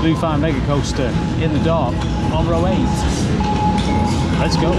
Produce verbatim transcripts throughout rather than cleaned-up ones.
Blue Fire Megacoaster in the dark on row eight. Let's go.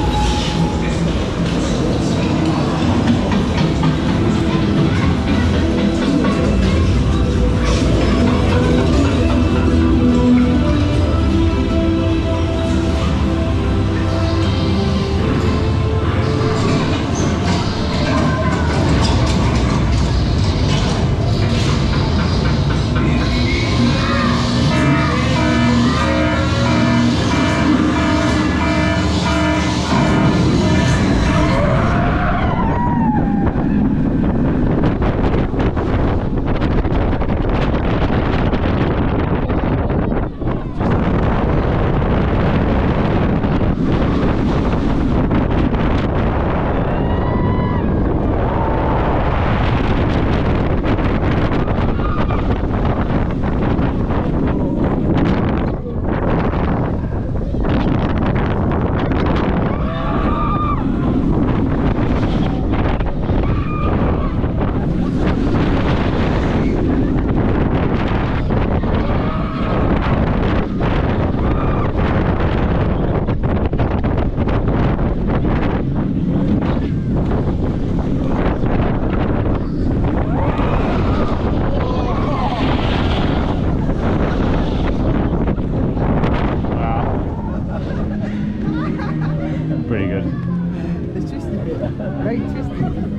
Pretty good. It's twisty. Very twisty.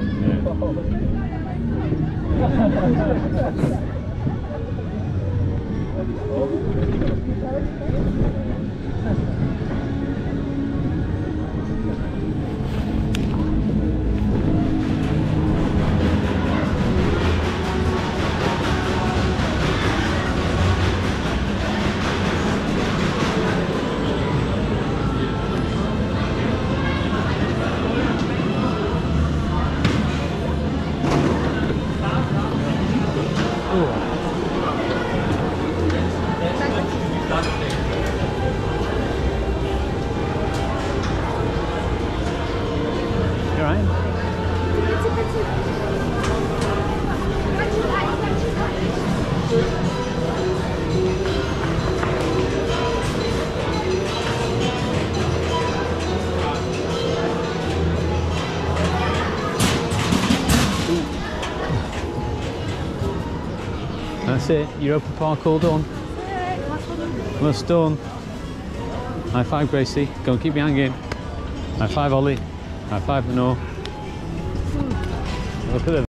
You alright? That's it, Europa Park all done. Well done. High five, Gracie. Go and keep me hanging. High five, Ollie. High five, Noah. Look at them.